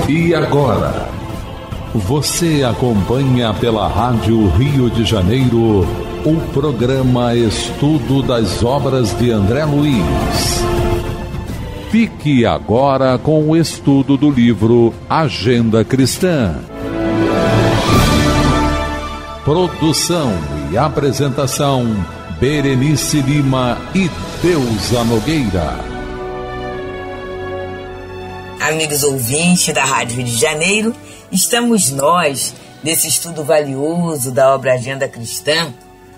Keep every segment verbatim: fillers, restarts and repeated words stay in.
E agora, você acompanha pela Rádio Rio de Janeiro o programa Estudo das Obras de André Luiz. Fique agora com o estudo do livro Agenda Cristã. Produção e apresentação, Berenice Lima e Deusa Nogueira. Amigos ouvintes da Rádio Rio de Janeiro, estamos nós nesse estudo valioso da obra Agenda Cristã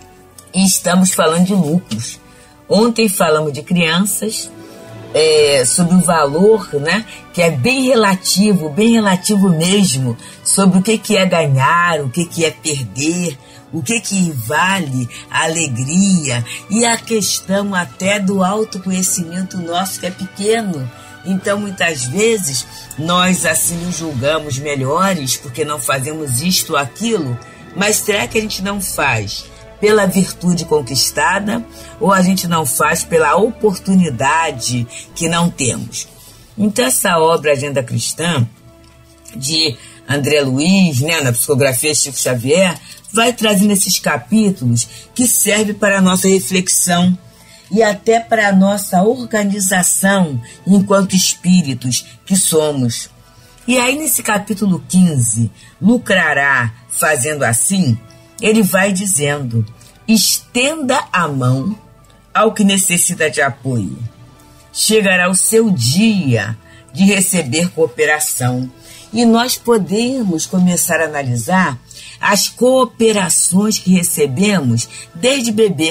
e estamos falando de lucros. Ontem falamos de crianças, é, sobre o valor, né, que é bem relativo, bem relativo mesmo, sobre o que, que é ganhar, o que, que é perder, o que, que vale a alegria e a questão até do autoconhecimento nosso que é pequeno. Então, muitas vezes, nós assim nos julgamos melhores porque não fazemos isto ou aquilo, mas será que a gente não faz pela virtude conquistada ou a gente não faz pela oportunidade que não temos? Então, essa obra Agenda Cristã, de André Luiz, né, na psicografia de Chico Xavier, vai trazendo esses capítulos que servem para a nossa reflexão e até para a nossa organização enquanto espíritos que somos. E aí nesse capítulo quinze, lucrará fazendo assim, ele vai dizendo: estenda a mão ao que necessita de apoio. Chegará o seu dia de receber cooperação. E nós podemos começar a analisar as cooperações que recebemos desde bebê.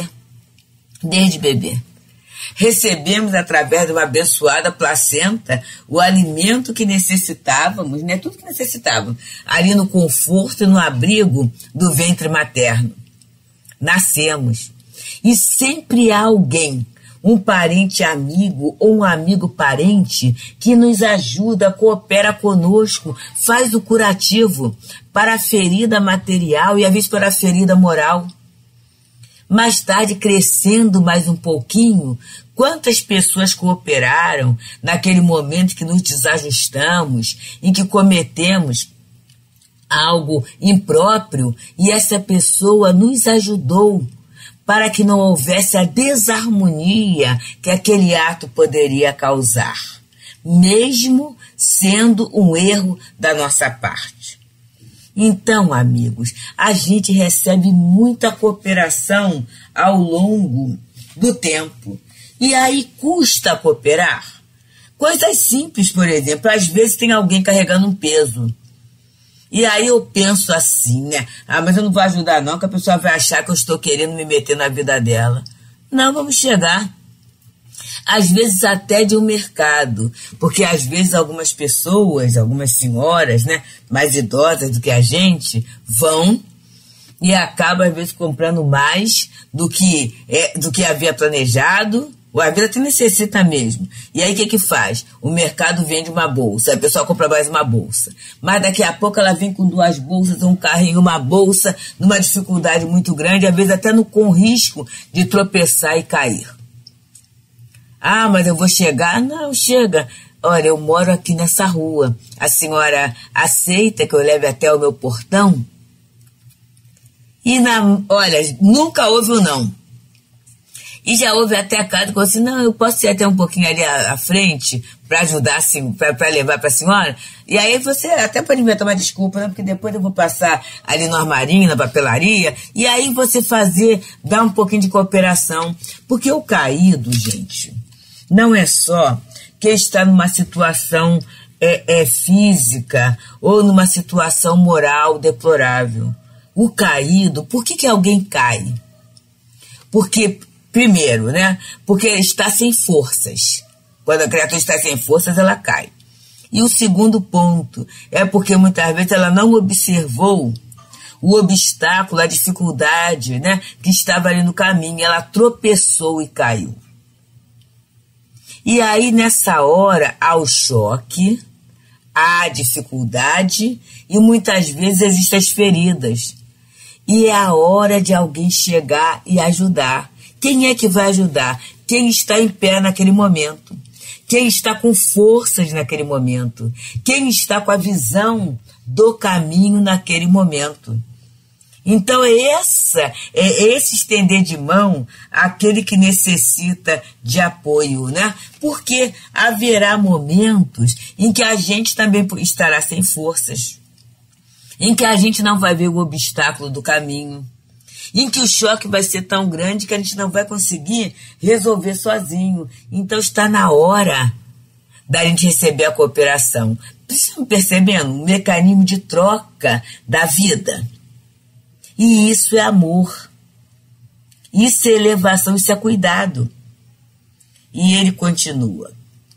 Desde bebê. Recebemos através de uma abençoada placenta o alimento que necessitávamos, né? Tudo que necessitávamos, ali no conforto e no abrigo do ventre materno. Nascemos. E sempre há alguém, um parente amigo ou um amigo parente que nos ajuda, coopera conosco, faz o curativo para a ferida material e às vezes para a ferida moral. Mais tarde, crescendo mais um pouquinho, quantas pessoas cooperaram naquele momento que nos desajustamos, em que cometemos algo impróprio, e essa pessoa nos ajudou para que não houvesse a desarmonia que aquele ato poderia causar, mesmo sendo um erro da nossa parte. Então, amigos, a gente recebe muita cooperação ao longo do tempo. E aí custa cooperar? Coisas simples, por exemplo, às vezes tem alguém carregando um peso. E aí eu penso assim, né? Ah, mas eu não vou ajudar não, que a pessoa vai achar que eu estou querendo me meter na vida dela. Não, vamos chegar. Às vezes até de um mercado, porque às vezes algumas pessoas, algumas senhoras, né, mais idosas do que a gente, vão e acabam às vezes comprando mais do que, é, do que havia planejado, ou a vida até necessita mesmo. E aí o que que faz? O mercado vende uma bolsa, a pessoa compra mais uma bolsa, mas daqui a pouco ela vem com duas bolsas, um carrinho, uma bolsa, numa dificuldade muito grande, às vezes até no, com risco de tropeçar e cair. Ah, mas eu vou chegar? Não, chega. Olha, eu moro aqui nessa rua. A senhora aceita que eu leve até o meu portão? E, na, olha, nunca houve um não. E já houve até caso que eu disse, não, eu posso ir até um pouquinho ali à, à frente para ajudar, assim, para levar para a senhora? E aí você até pode inventar uma desculpa, né? Porque depois eu vou passar ali no armarinho, na papelaria, e aí você fazer, dar um pouquinho de cooperação. Porque o caído, gente, não é só que está numa situação é, é, física ou numa situação moral deplorável. O caído, por que que alguém cai? Porque, primeiro, né? Porque está sem forças. Quando a criatura está sem forças, ela cai. E o segundo ponto é porque muitas vezes ela não observou o obstáculo, a dificuldade, né, que estava ali no caminho. Ela tropeçou e caiu. E aí, nessa hora, há o choque, há a dificuldade e muitas vezes existem as feridas. E é a hora de alguém chegar e ajudar. Quem é que vai ajudar? Quem está em pé naquele momento. quem está com forças naquele momento, quem está com a visão do caminho naquele momento. Então é, essa, é esse estender de mão àquele que necessita de apoio, né? Porque haverá momentos em que a gente também estará sem forças, em que a gente não vai ver o obstáculo do caminho, em que o choque vai ser tão grande que a gente não vai conseguir resolver sozinho. Então está na hora da gente receber a cooperação. Vocês estão percebendo? Um mecanismo de troca da vida. E isso é amor. Isso é elevação, isso é cuidado. E ele continua.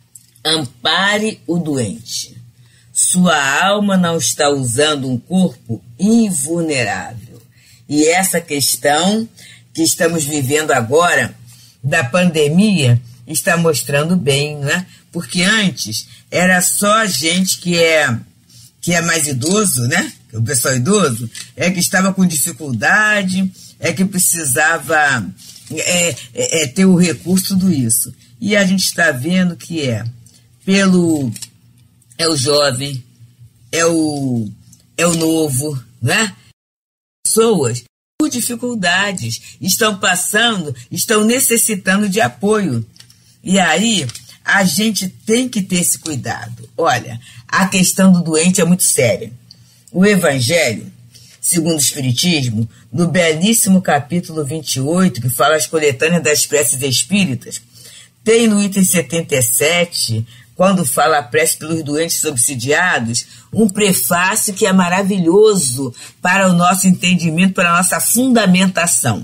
Ampare o doente. Sua alma não está usando um corpo invulnerável. E essa questão que estamos vivendo agora, da pandemia, está mostrando bem, né? Porque antes era só gente que é, que é mais idoso, né? O pessoal idoso é que estava com dificuldade, é que precisava é, é, é, ter o recurso, tudo isso. E a gente está vendo que é pelo é o jovem, é o, é o novo, né? Pessoas por dificuldades estão passando, estão necessitando de apoio. E aí a gente tem que ter esse cuidado. Olha, a questão do doente é muito séria. O Evangelho, segundo o Espiritismo, no belíssimo capítulo vinte e oito, que fala as coletâneas das preces espíritas, tem no item setenta e sete, quando fala a prece pelos doentes subsidiados, um prefácio que é maravilhoso para o nosso entendimento, para a nossa fundamentação.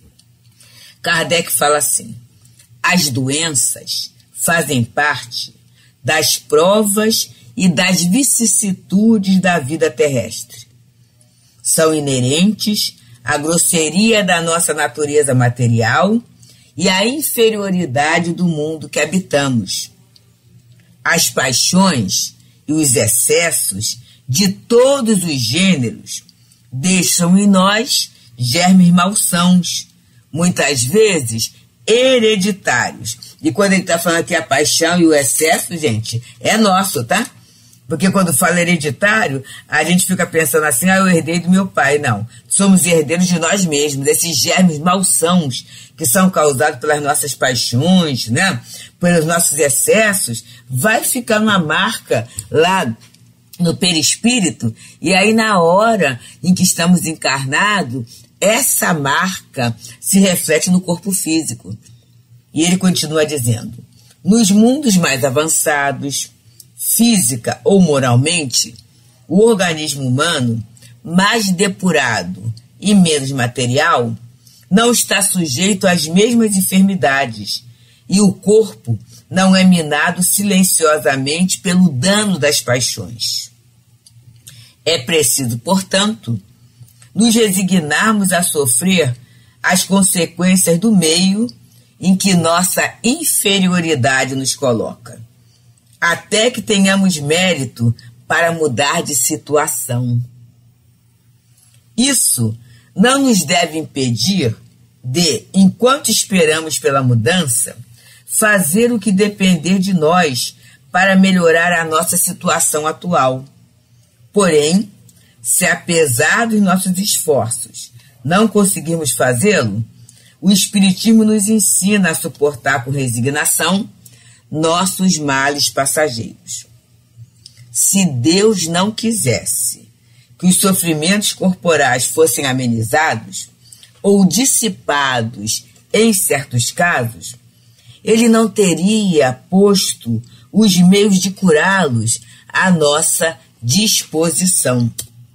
Kardec fala assim: as doenças fazem parte das provas e das vicissitudes da vida terrestre. São inerentes à grosseria da nossa natureza material e à inferioridade do mundo que habitamos. As paixões e os excessos de todos os gêneros deixam em nós germes malsãos, muitas vezes hereditários. E quando ele está falando que a paixão e o excesso, gente, é nosso, tá? Porque quando fala hereditário, a gente fica pensando assim, ah, eu herdei do meu pai. Não, somos herdeiros de nós mesmos, desses germes malsãos que são causados pelas nossas paixões, né? Pelos nossos excessos, vai ficar uma marca lá no perispírito, e aí na hora em que estamos encarnados, essa marca se reflete no corpo físico. E ele continua dizendo, nos mundos mais avançados, física ou moralmente, o organismo humano, mais depurado e menos material, não está sujeito às mesmas enfermidades e o corpo não é minado silenciosamente pelo dano das paixões. É preciso, portanto, nos resignarmos a sofrer as consequências do meio em que nossa inferioridade nos coloca, até que tenhamos mérito para mudar de situação. Isso não nos deve impedir de, enquanto esperamos pela mudança, fazer o que depender de nós para melhorar a nossa situação atual. Porém, se apesar dos nossos esforços não conseguirmos fazê-lo, o Espiritismo nos ensina a suportar com resignação nossos males passageiros. Se Deus não quisesse que os sofrimentos corporais fossem amenizados ou dissipados em certos casos, ele não teria posto os meios de curá-los à nossa disposição.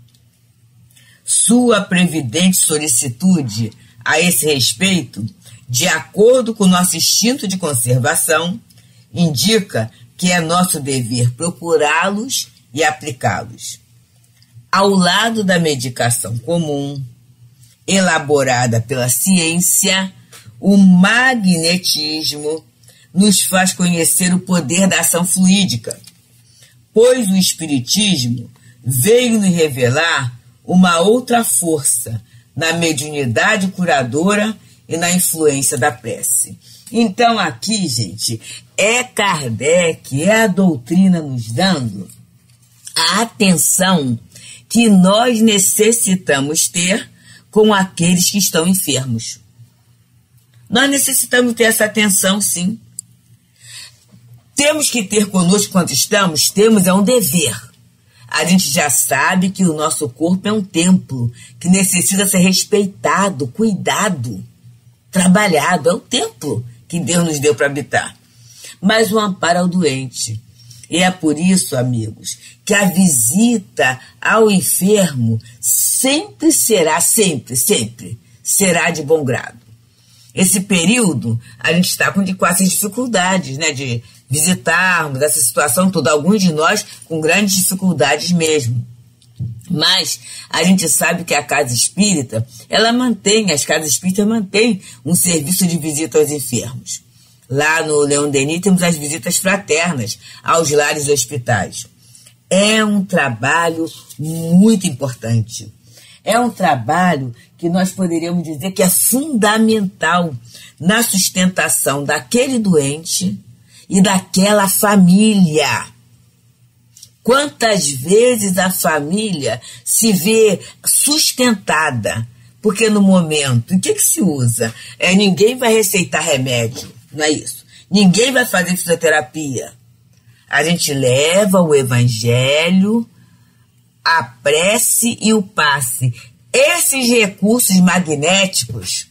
Sua previdente solicitude a esse respeito, de acordo com o nosso instinto de conservação, indica que é nosso dever procurá-los e aplicá-los. Ao lado da medicação comum, elaborada pela ciência, o magnetismo nos faz conhecer o poder da ação fluídica, pois o Espiritismo veio nos revelar uma outra força na mediunidade curadora e na influência da prece. Então aqui, gente, é Kardec, é a doutrina nos dando a atenção que nós necessitamos ter com aqueles que estão enfermos. Nós necessitamos ter essa atenção, sim. Temos que ter conosco quando estamos, temos, é um dever. A gente já sabe que o nosso corpo é um templo, que necessita ser respeitado, cuidado, trabalhado. É um templo que Deus nos deu para habitar. Mas o amparo ao doente. E é por isso, amigos, que a visita ao enfermo sempre será, sempre, sempre, será de bom grado. Esse período, a gente está com, com essas dificuldades, né, de visitarmos essa situação toda, alguns de nós com grandes dificuldades mesmo. Mas a gente sabe que a Casa Espírita, ela mantém, as Casas Espíritas mantêm um serviço de visita aos enfermos. Lá no Leão Denis temos as visitas fraternas aos lares e hospitais. É um trabalho muito importante. É um trabalho que nós poderíamos dizer que é fundamental na sustentação daquele doente e daquela família. Quantas vezes a família se vê sustentada? Porque no momento, o que, que se usa? É, ninguém vai receitar remédio, não é isso? Ninguém vai fazer fisioterapia. A gente leva o evangelho, a prece e o passe. Esses recursos magnéticos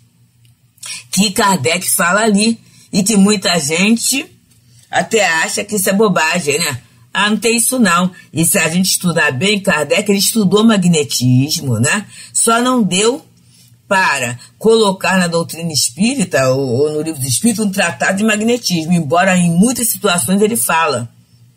que Kardec fala ali e que muita gente até acha que isso é bobagem, né? Ah, não tem isso não. E se a gente estudar bem, Kardec, ele estudou magnetismo, né? Só não deu para colocar na doutrina espírita ou, ou no livro do Espírito um tratado de magnetismo, embora em muitas situações ele fala.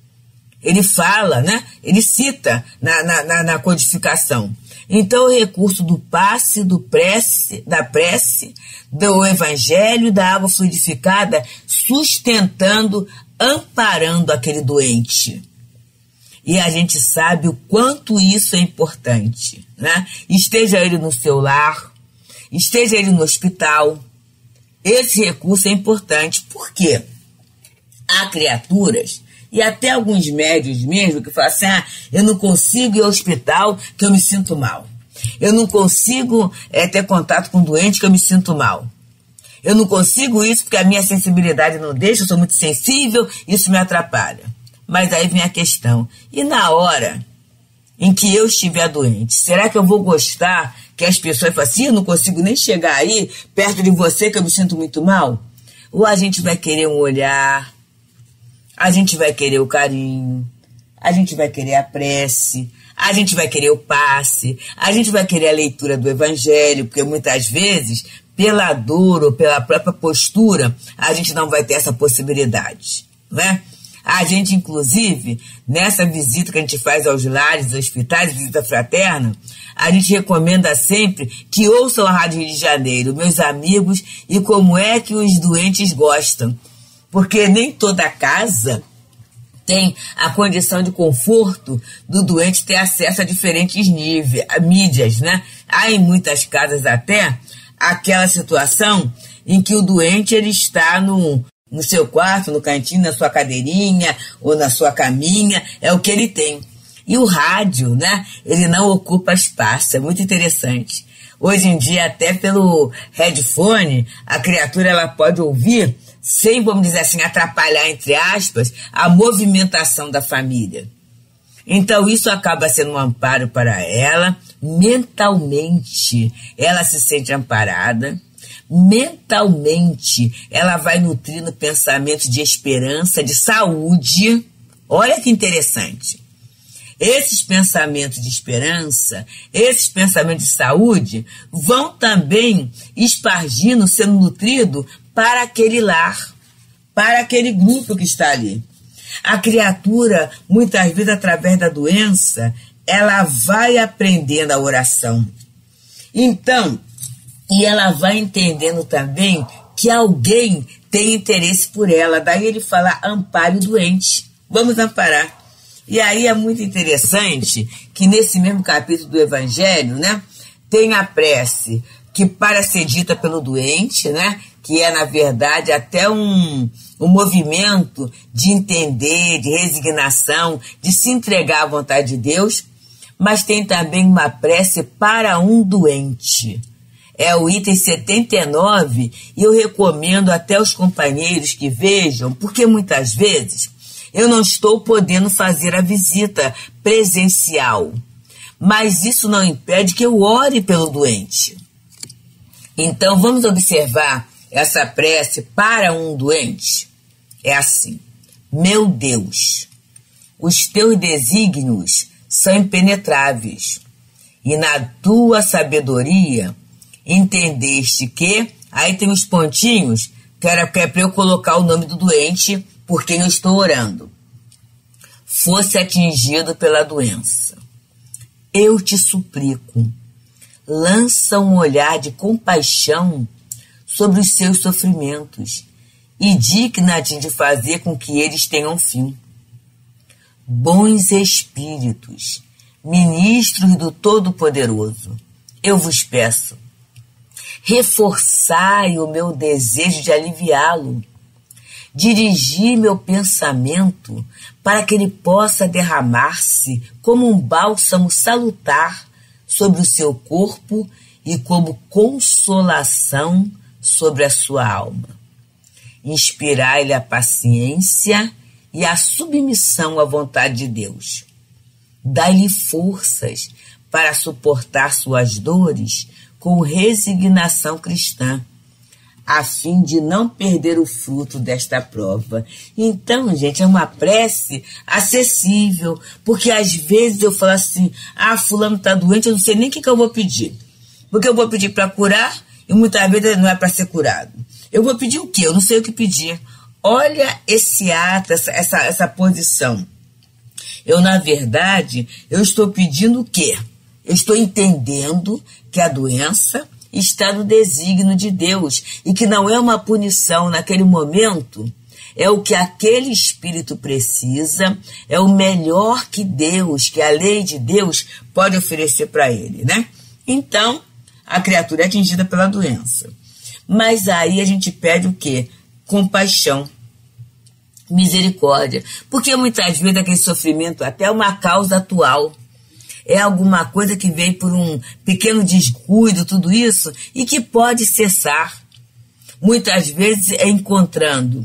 Ele fala, né? Ele cita na, na, na, na codificação. Então, o recurso do passe, do prece, da prece, do evangelho, da água fluidificada, sustentando, amparando aquele doente. E a gente sabe o quanto isso é importante, né? Esteja ele no seu lar, esteja ele no hospital, esse recurso é importante. Por quê? Há criaturas, e até alguns médios mesmo, que falam assim, ah, eu não consigo ir ao hospital que eu me sinto mal. Eu não consigo é, ter contato com doente que eu me sinto mal. Eu não consigo isso porque a minha sensibilidade não deixa, eu sou muito sensível, isso me atrapalha. Mas aí vem a questão, e na hora em que eu estiver doente, será que eu vou gostar que as pessoas falem assim, eu não consigo nem chegar aí perto de você que eu me sinto muito mal? Ou a gente vai querer um olhar, a gente vai querer o carinho, a gente vai querer a prece, a gente vai querer o passe, a gente vai querer a leitura do evangelho, porque muitas vezes, pela dor ou pela própria postura, a gente não vai ter essa possibilidade, né? A gente, inclusive, nessa visita que a gente faz aos lares, aos hospitais, visita fraterna, a gente recomenda sempre que ouçam a Rádio Rio de Janeiro, meus amigos, e como é que os doentes gostam. Porque nem toda casa tem a condição de conforto do doente ter acesso a diferentes níveis, a mídias, né? Há em muitas casas até aquela situação em que o doente ele está no, no seu quarto, no cantinho, na sua cadeirinha ou na sua caminha, é o que ele tem. E o rádio, né? Ele não ocupa espaço, é muito interessante. Hoje em dia, até pelo headphone, a criatura ela pode ouvir sem, vamos dizer assim, atrapalhar, entre aspas, a movimentação da família. Então, isso acaba sendo um amparo para ela, mentalmente, ela se sente amparada, mentalmente, ela vai nutrindo pensamentos de esperança, de saúde. Olha que interessante. Esses pensamentos de esperança, esses pensamentos de saúde, vão também espargindo, sendo nutrido para aquele lar, para aquele grupo que está ali. A criatura, muitas vezes, através da doença, ela vai aprendendo a oração. Então, e ela vai entendendo também que alguém tem interesse por ela. Daí ele fala, ampare o doente. Vamos amparar. E aí é muito interessante que nesse mesmo capítulo do Evangelho, né, tem a prece que para ser dita pelo doente, né, que é, na verdade, até um, um movimento de entender, de resignação, de se entregar à vontade de Deus, mas tem também uma prece para um doente. É o item setenta e nove, e eu recomendo até os companheiros que vejam, porque muitas vezes eu não estou podendo fazer a visita presencial, mas isso não impede que eu ore pelo doente. Então vamos observar essa prece para um doente. É assim: meu Deus, os teus desígnios são impenetráveis, e na tua sabedoria entendeste que, aí tem os pontinhos, que era que é para eu colocar o nome do doente por quem eu estou orando, fosse atingido pela doença. Eu te suplico, lança um olhar de compaixão sobre os seus sofrimentos e digna-te de fazer com que eles tenham fim. Bons espíritos, ministros do Todo-Poderoso, eu vos peço, reforçai o meu desejo de aliviá-lo, dirigi meu pensamento para que ele possa derramar-se como um bálsamo salutar sobre o seu corpo e como consolação sobre a sua alma. Inspirai-lhe a paciência e a submissão à vontade de Deus. Dai-lhe forças para suportar suas dores com resignação cristã, a fim de não perder o fruto desta prova. Então, gente, é uma prece acessível, porque às vezes eu falo assim, ah, fulano está doente, eu não sei nem o que, que eu vou pedir. Porque eu vou pedir para curar e muitas vezes não é para ser curado. Eu vou pedir o quê? Eu não sei o que pedir. Olha esse ato, essa, essa, essa posição. Eu, na verdade, eu estou pedindo o quê? Eu estou entendendo que a doença está no desígnio de Deus e que não é uma punição naquele momento, é o que aquele espírito precisa, é o melhor que Deus, que a lei de Deus pode oferecer para ele, né? Então, a criatura é atingida pela doença. Mas aí a gente pede o quê? Compaixão, misericórdia, porque muitas vezes aquele sofrimento até é uma causa atual, é alguma coisa que veio por um pequeno descuido, tudo isso, e que pode cessar. Muitas vezes é encontrando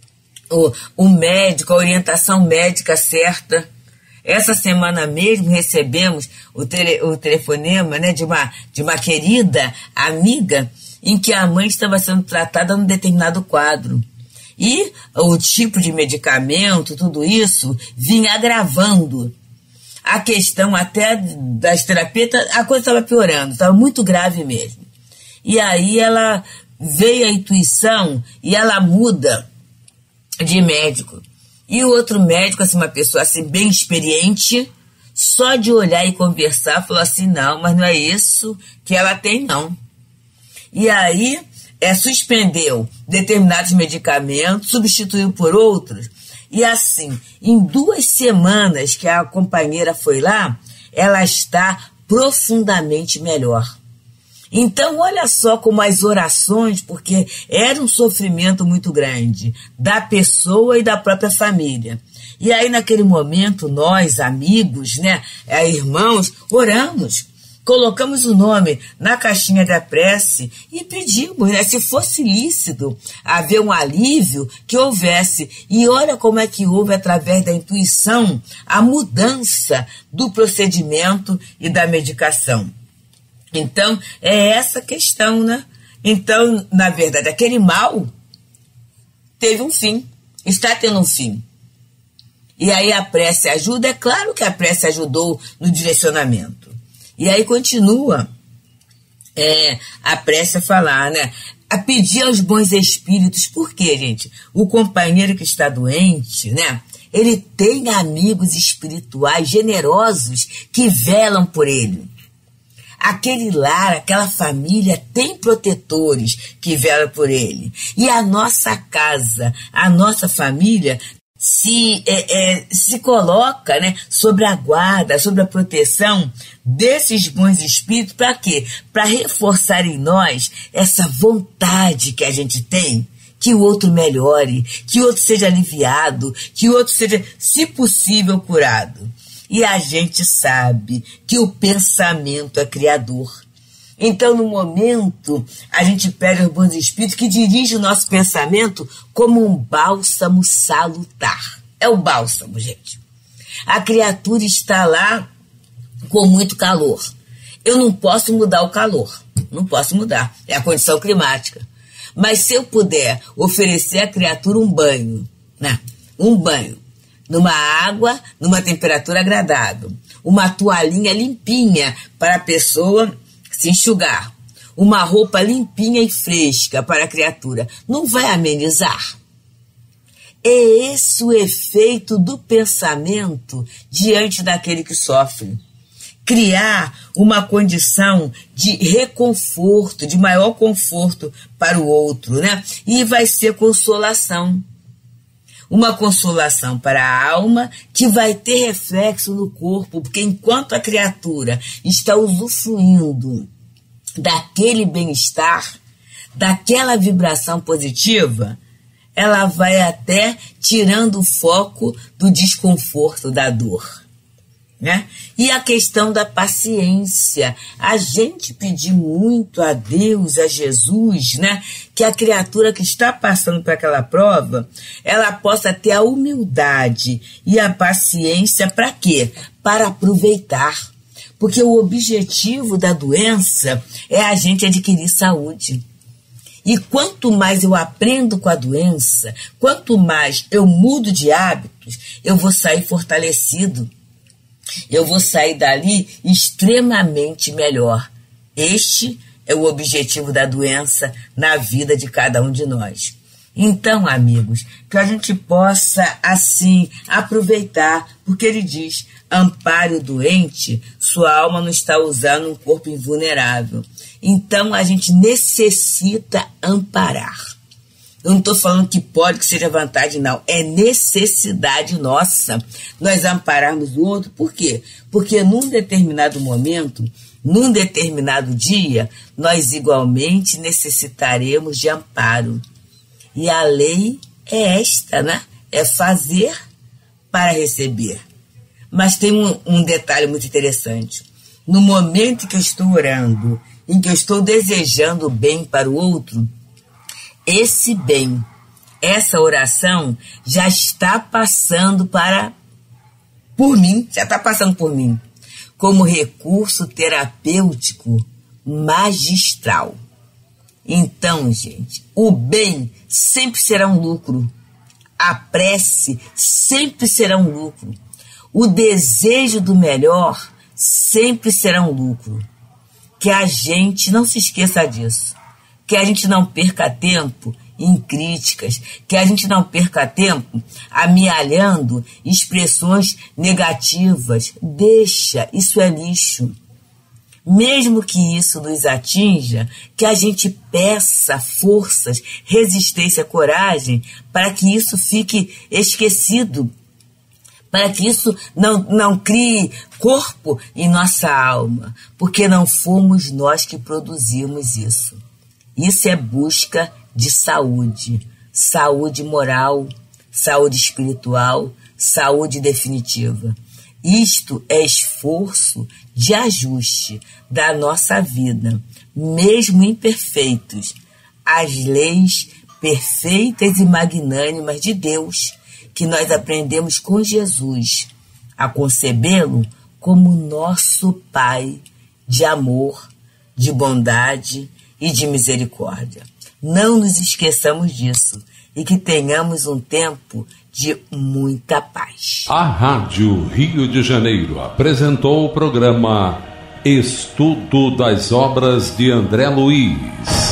o, o médico, a orientação médica certa. Essa semana mesmo recebemos o, tele, o telefonema, né, de, uma, de uma querida amiga em que a mãe estava sendo tratada num determinado quadro. E o tipo de medicamento, tudo isso, vinha agravando. A questão até das terapeutas, a coisa estava piorando, estava muito grave mesmo. E aí ela veio a intuição e ela muda de médico. E o outro médico, assim, uma pessoa assim, bem experiente, só de olhar e conversar, falou assim, não, mas não é isso que ela tem, não. E aí é, suspendeu determinados medicamentos, substituiu por outros. E assim, em duas semanas que a companheira foi lá, ela está profundamente melhor. Então, olha só como as orações, porque era um sofrimento muito grande da pessoa e da própria família. E aí, naquele momento, nós, amigos, né, irmãos, oramos. Colocamos o nome na caixinha da prece e pedimos, né, se fosse lícito haver um alívio, que houvesse. E olha como é que houve, através da intuição, a mudança do procedimento e da medicação. Então, é essa questão, né? Então, na verdade, aquele mal teve um fim, está tendo um fim. E aí a prece ajuda? É claro que a prece ajudou no direcionamento. E aí continua é, a prece a falar, né? A pedir aos bons espíritos. Por quê, gente? O companheiro que está doente, né? Ele tem amigos espirituais generosos que velam por ele. Aquele lar, aquela família tem protetores que velam por ele. E a nossa casa, a nossa família se, é, é, se coloca, né, sobre a guarda, sobre a proteção desses bons espíritos. Para quê? Para reforçar em nós essa vontade que a gente tem, que o outro melhore, que o outro seja aliviado, que o outro seja, se possível, curado. E a gente sabe que o pensamento é criador. Então, no momento, a gente pede aos bons espíritos que dirigem o nosso pensamento como um bálsamo salutar. É o bálsamo, gente. A criatura está lá com muito calor. Eu não posso mudar o calor. Não posso mudar. É a condição climática. Mas se eu puder oferecer à criatura um banho, né? Um banho, numa água, numa temperatura agradável, uma toalhinha limpinha para a pessoa se enxugar, uma roupa limpinha e fresca para a criatura, não vai amenizar? É esse o efeito do pensamento diante daquele que sofre. Criar uma condição de reconforto, de maior conforto para o outro, né? E vai ser consolação. Uma consolação para a alma que vai ter reflexo no corpo, porque enquanto a criatura está usufruindo daquele bem-estar, daquela vibração positiva, ela vai até tirando o foco do desconforto, da dor. Né? E a questão da paciência. A gente pedir muito a Deus, a Jesus, né? Que a criatura que está passando por aquela prova, ela possa ter a humildade e a paciência para quê? Para aproveitar. Porque o objetivo da doença é a gente adquirir saúde. E quanto mais eu aprendo com a doença, quanto mais eu mudo de hábitos, eu vou sair fortalecido. Eu vou sair dali extremamente melhor. Este é o objetivo da doença na vida de cada um de nós. Então, amigos, que a gente possa, assim, aproveitar, porque ele diz, ampare o doente, sua alma não está usando um corpo invulnerável. Então, a gente necessita amparar. Eu não estou falando que pode, que seja vantagem, não. É necessidade nossa nós ampararmos o outro. Por quê? Porque num determinado momento, num determinado dia, nós igualmente necessitaremos de amparo. E a lei é esta, né? É fazer para receber. Mas tem um, um detalhe muito interessante. No momento que eu estou orando, em que eu estou desejando o bem para o outro, esse bem, essa oração já está passando para, por mim, já está passando por mim, como recurso terapêutico magistral. Então, gente, o bem sempre será um lucro, a prece sempre será um lucro, o desejo do melhor sempre será um lucro. Que a gente não se esqueça disso. Que a gente não perca tempo em críticas, que a gente não perca tempo amealhando expressões negativas. Deixa, isso é lixo. Mesmo que isso nos atinja, que a gente peça forças, resistência, coragem, para que isso fique esquecido, para que isso não, não crie corpo em nossa alma, porque não fomos nós que produzimos isso. Isso é busca de saúde, saúde moral, saúde espiritual, saúde definitiva. Isto é esforço de ajuste da nossa vida, mesmo imperfeitos, às leis perfeitas e magnânimas de Deus, que nós aprendemos com Jesus a concebê-lo como nosso Pai de amor, de bondade e de misericórdia. Não nos esqueçamos disso e que tenhamos um tempo de muita paz. A Rádio Rio de Janeiro apresentou o programa Estudo das Obras de André Luiz.